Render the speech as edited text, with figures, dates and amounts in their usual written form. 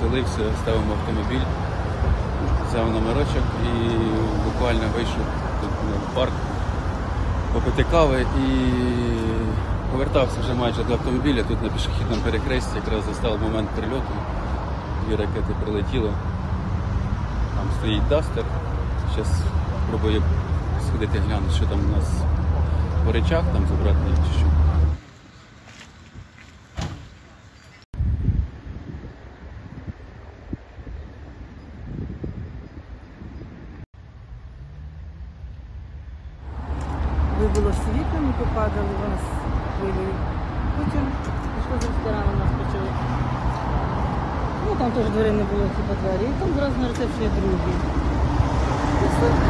притулився, ставимо автомобіль, взяв номерочок і буквально вийшов тут в парк попити кави і повертався вже майже до автомобіля. Тут на пішохідному перехресті якраз застав момент прильоту. 2 ракети прилетіло. Там стоїть Дастер. Зараз спробую сходити глянути, що там у нас по речах, там забрати чи що. Вибило світло, ми попадали в нас хвилею. Потім пішли з ресторану, нас почали. Ну там теж дверей не було, типу двері. І там зразу на рецепції другі. І все.